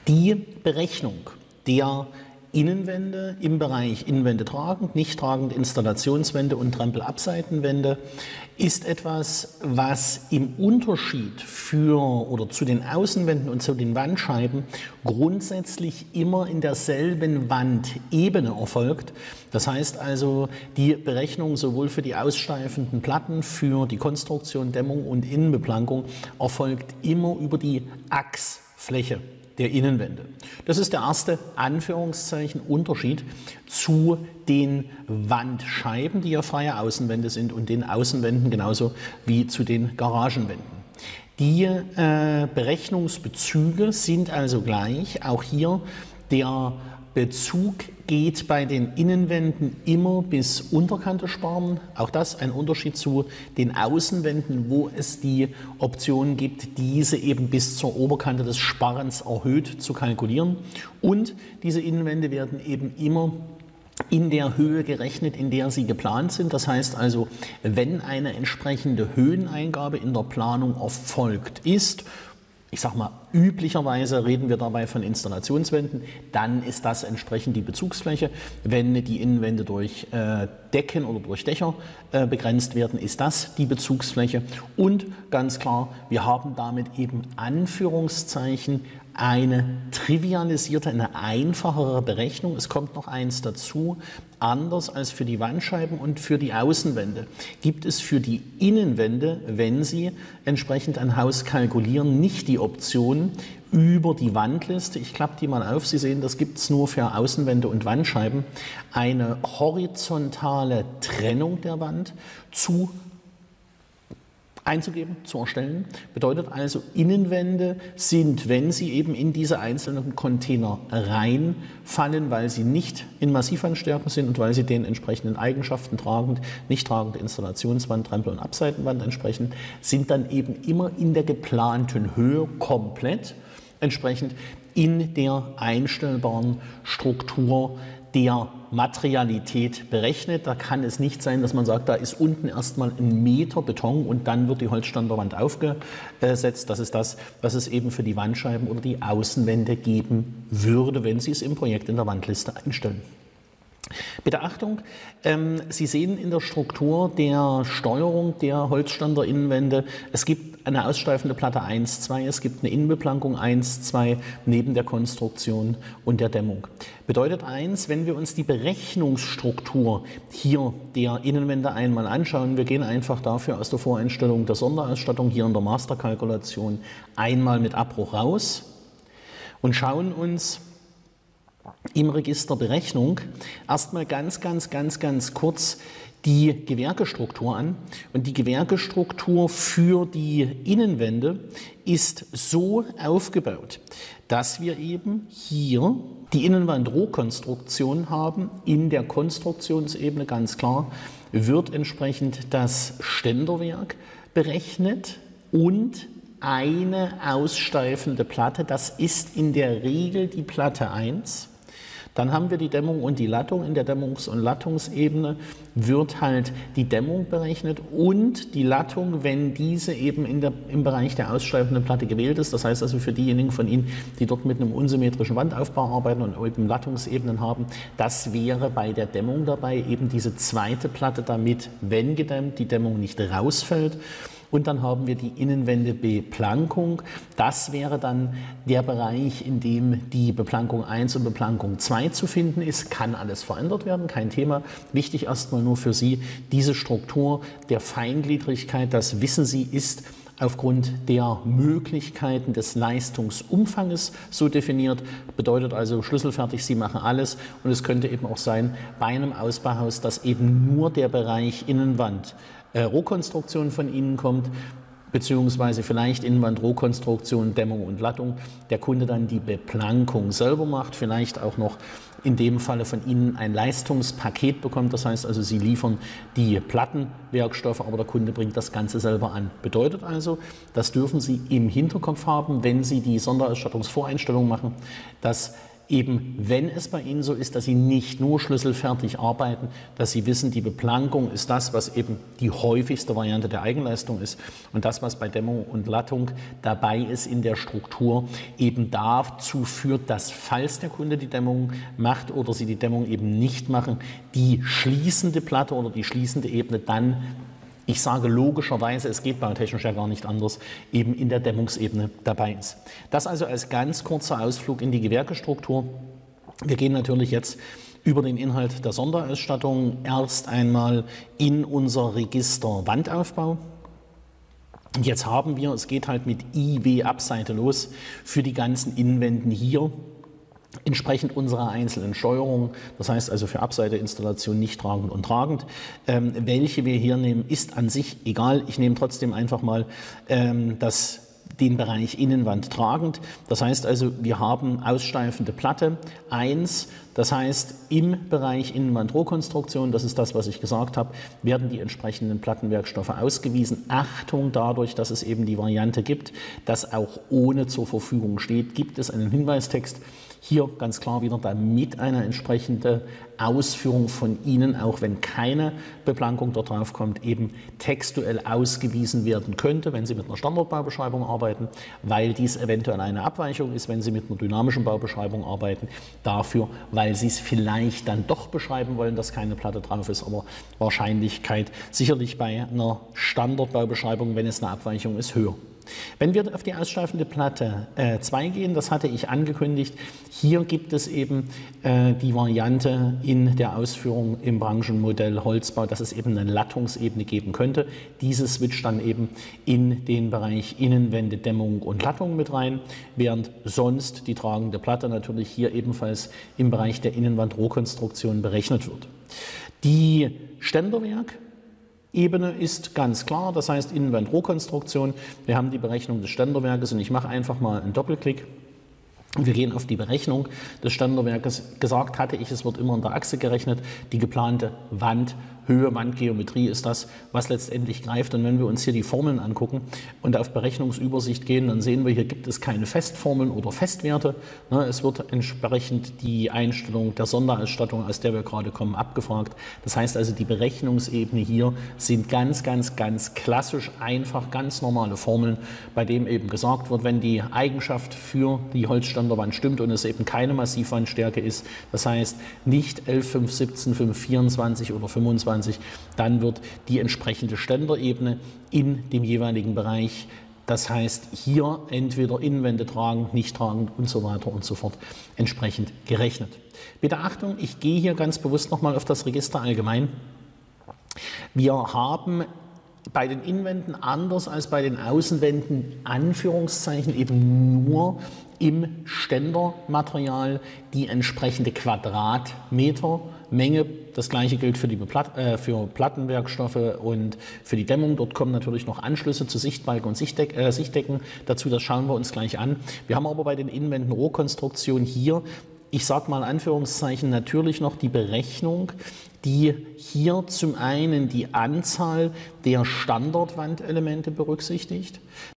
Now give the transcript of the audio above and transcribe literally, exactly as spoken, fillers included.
Die Berechnung der Innenwände im Bereich Innenwände tragend, nicht tragend, Installationswände und Trempelabseitenwände ist etwas, was im Unterschied für oder zu den Außenwänden und zu den Wandscheiben grundsätzlich immer in derselben Wandebene erfolgt. Das heißt also, die Berechnung sowohl für die aussteifenden Platten, für die Konstruktion, Dämmung und Innenbeplankung erfolgt immer über die Achsfläche der Innenwände. Das ist der erste Anführungszeichen Unterschied zu den Wandscheiben, die ja freie Außenwände sind, und den Außenwänden genauso wie zu den Garagenwänden. Die äh, Berechnungsbezüge sind also gleich. Auch hier der Bezug geht bei den Innenwänden immer bis Unterkante sparen. Auch das ein Unterschied zu den Außenwänden, wo es die Option gibt, diese eben bis zur Oberkante des Sparrens erhöht zu kalkulieren. Und diese Innenwände werden eben immer in der Höhe gerechnet, in der sie geplant sind. Das heißt also, wenn eine entsprechende Höheneingabe in der Planung erfolgt ist, ich sage mal, üblicherweise reden wir dabei von Installationswänden, dann ist das entsprechend die Bezugsfläche. Wenn die Innenwände durch äh, Decken oder durch Dächer äh, begrenzt werden, ist das die Bezugsfläche. Und ganz klar, wir haben damit eben Anführungszeichen eine trivialisierte, eine einfachere Berechnung. Es kommt noch eins dazu: Anders als für die Wandscheiben und für die Außenwände gibt es für die Innenwände, wenn Sie entsprechend ein Haus kalkulieren, nicht die Option über die Wandliste, ich klappe die mal auf, Sie sehen, das gibt es nur für Außenwände und Wandscheiben, eine horizontale Trennung der Wand zu einzugeben, zu erstellen. Bedeutet also, Innenwände sind, wenn sie eben in diese einzelnen Container reinfallen, weil sie nicht in Massivwandstärke sind und weil sie den entsprechenden Eigenschaften tragend, nicht tragend, Installationswand, Trempel- und Abseitenwand entsprechen, sind dann eben immer in der geplanten Höhe komplett entsprechend in der einstellbaren Struktur der Materialität berechnet. Da kann es nicht sein, dass man sagt, da ist unten erstmal ein Meter Beton und dann wird die Holzstandardwand aufgesetzt. Das ist das, was es eben für die Wandscheiben oder die Außenwände geben würde, wenn Sie es im Projekt in der Wandliste einstellen. Bitte Achtung, ähm, Sie sehen in der Struktur der Steuerung der Holzstander Innenwände, es gibt eine aussteifende Platte eins, zwei, es gibt eine Innenbeplankung eins, zwei neben der Konstruktion und der Dämmung. Bedeutet eins, wenn wir uns die Berechnungsstruktur hier der Innenwände einmal anschauen, wir gehen einfach dafür aus der Voreinstellung der Sonderausstattung hier in der Masterkalkulation einmal mit Abbruch raus und schauen uns im Register Berechnung erstmal ganz, ganz, ganz, ganz kurz die Gewerkestruktur an. Und die Gewerkestruktur für die Innenwände ist so aufgebaut, dass wir eben hier die Innenwandrohkonstruktion haben. In der Konstruktionsebene ganz klar wird entsprechend das Ständerwerk berechnet und eine aussteifende Platte. Das ist in der Regel die Platte eins. Dann haben wir die Dämmung und die Lattung. In der Dämmungs- und Lattungsebene wird halt die Dämmung berechnet und die Lattung, wenn diese eben in der, im Bereich der aussteifenden Platte gewählt ist. Das heißt also für diejenigen von Ihnen, die dort mit einem unsymmetrischen Wandaufbau arbeiten und eben Lattungsebenen haben, das wäre bei der Dämmung dabei, eben diese zweite Platte, damit, wenn gedämmt, die Dämmung nicht rausfällt. Und dann haben wir die Innenwändebeplankung. Das wäre dann der Bereich, in dem die Beplankung eins und Beplankung zwei zu finden ist. Kann alles verändert werden, kein Thema. Wichtig erstmal nur für Sie, diese Struktur der Feingliedrigkeit, das wissen Sie, ist aufgrund der Möglichkeiten des Leistungsumfanges so definiert. Bedeutet also schlüsselfertig, Sie machen alles. Und es könnte eben auch sein, bei einem Ausbauhaus, dass eben nur der Bereich Innenwand Äh, Rohkonstruktion von Ihnen kommt, beziehungsweise vielleicht Innenwand-Rohkonstruktion, Dämmung und Lattung, der Kunde dann die Beplankung selber macht, vielleicht auch noch in dem Falle von Ihnen ein Leistungspaket bekommt. Das heißt also, Sie liefern die Plattenwerkstoffe, aber der Kunde bringt das Ganze selber an. Bedeutet also, das dürfen Sie im Hinterkopf haben, wenn Sie die Sonderausstattungsvoreinstellung machen, dass eben, wenn es bei Ihnen so ist, dass Sie nicht nur schlüsselfertig arbeiten, dass Sie wissen, die Beplankung ist das, was eben die häufigste Variante der Eigenleistung ist und das, was bei Dämmung und Lattung dabei ist in der Struktur, eben dazu führt, dass, falls der Kunde die Dämmung macht oder Sie die Dämmung eben nicht machen, die schließende Platte oder die schließende Ebene dann, ich sage logischerweise, es geht bautechnisch ja gar nicht anders, eben in der Dämmungsebene dabei ist. Das also als ganz kurzer Ausflug in die Gewerkestruktur. Wir gehen natürlich jetzt über den Inhalt der Sonderausstattung erst einmal in unser Register Wandaufbau. Und jetzt haben wir, es geht halt mit I W Abseite los, für die ganzen Innenwänden hier entsprechend unserer einzelnen Steuerung, das heißt also für Abseiteinstallation nicht tragend und tragend. Ähm, welche wir hier nehmen, ist an sich egal. Ich nehme trotzdem einfach mal ähm, das den Bereich Innenwand tragend. Das heißt also, wir haben aussteifende Platte eins. Das heißt, im Bereich Innenwandrohkonstruktion, das ist das, was ich gesagt habe, werden die entsprechenden Plattenwerkstoffe ausgewiesen. Achtung, dadurch, dass es eben die Variante gibt, dass auch ohne zur Verfügung steht, gibt es einen Hinweistext. Hier ganz klar wieder damit eine entsprechende Ausführung von Ihnen, auch wenn keine Beplankung dort drauf kommt, eben textuell ausgewiesen werden könnte, wenn Sie mit einer Standardbaubeschreibung arbeiten, weil dies eventuell eine Abweichung ist, wenn Sie mit einer dynamischen Baubeschreibung arbeiten, dafür, weil Sie es vielleicht dann doch beschreiben wollen, dass keine Platte drauf ist, aber Wahrscheinlichkeit sicherlich bei einer Standardbaubeschreibung, wenn es eine Abweichung ist, höher. Wenn wir auf die aussteifende Platte äh, zwei gehen, das hatte ich angekündigt, hier gibt es eben äh, die Variante in der Ausführung im Branchenmodell Holzbau, dass es eben eine Lattungsebene geben könnte. Diese switcht dann eben in den Bereich Innenwände, Dämmung und Lattung mit rein, während sonst die tragende Platte natürlich hier ebenfalls im Bereich der Innenwandrohkonstruktion berechnet wird. Die Ständerwerk Ebene ist ganz klar, das heißt Innenwandrohkonstruktion. Wir haben die Berechnung des Ständerwerkes und ich mache einfach mal einen Doppelklick. Wir gehen auf die Berechnung des Ständerwerkes. Gesagt hatte ich, es wird immer in der Achse gerechnet. Die geplante Wandhöhe, Wandgeometrie ist das, was letztendlich greift. Und wenn wir uns hier die Formeln angucken und auf Berechnungsübersicht gehen, dann sehen wir, hier gibt es keine Festformeln oder Festwerte. Es wird entsprechend die Einstellung der Sonderausstattung, aus der wir gerade kommen, abgefragt. Das heißt also, die Berechnungsebene hier sind ganz, ganz, ganz klassisch, einfach ganz normale Formeln, bei dem eben gesagt wird, wenn die Eigenschaft für die Holzständerwand stimmt und es eben keine Massivwandstärke ist, das heißt nicht elf, fünf, siebzehn, fünf, vierundzwanzig oder fünfundzwanzig, dann wird die entsprechende Ständerebene in dem jeweiligen Bereich, das heißt hier entweder Innenwände tragend, nicht tragend und so weiter und so fort, entsprechend gerechnet. Bitte Achtung, ich gehe hier ganz bewusst nochmal auf das Register allgemein. Wir haben bei den Innenwänden anders als bei den Außenwänden Anführungszeichen eben nur im Ständermaterial die entsprechende Quadratmetermenge. Das gleiche gilt für die Beplat äh, für Plattenwerkstoffe und für die Dämmung. Dort kommen natürlich noch Anschlüsse zu Sichtbalken und Sichtdeck äh, Sichtdecken dazu. Das schauen wir uns gleich an. Wir haben aber bei den Innenwänden Rohkonstruktion hier, ich sage mal Anführungszeichen, natürlich noch die Berechnung, die hier zum einen die Anzahl der Standardwandelemente berücksichtigt.